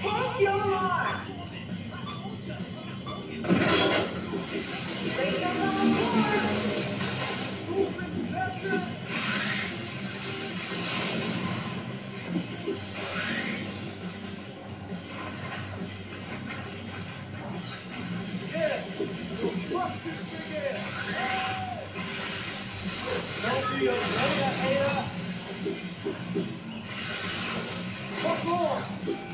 Pump your line. Break them on the board. Moving pressure. Yeah. Bust this big ass. Don't be a hater. What's wrong?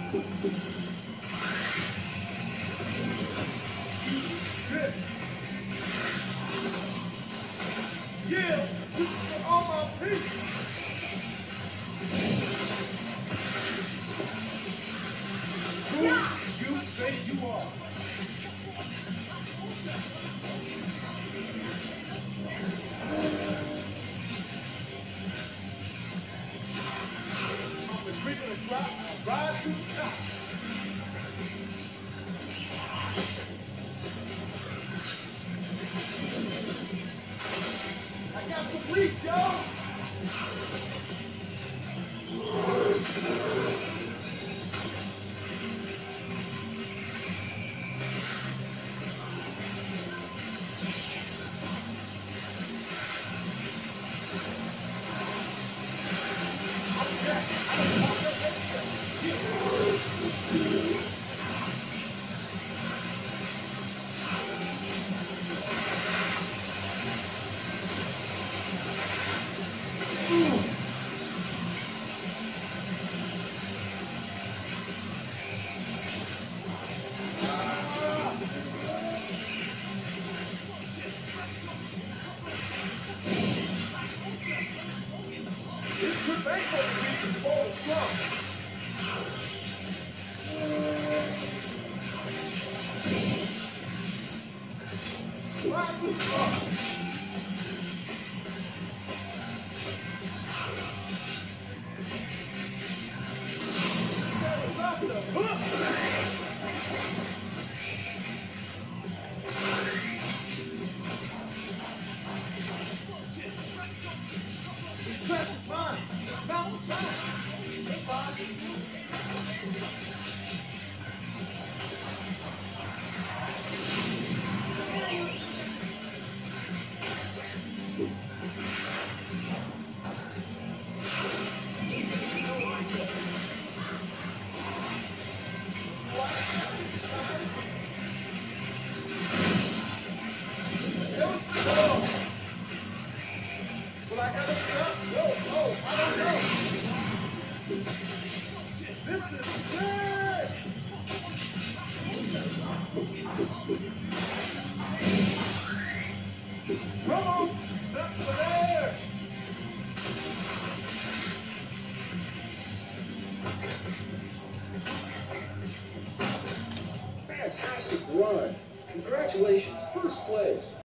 Good. Yeah, you're on my feet. Who you say you are? I'm the creep of the crop. I ride to the top. I got some reach, y'all. This could make for the week before the strong. Right with the Fantastic run. Congratulations, first place.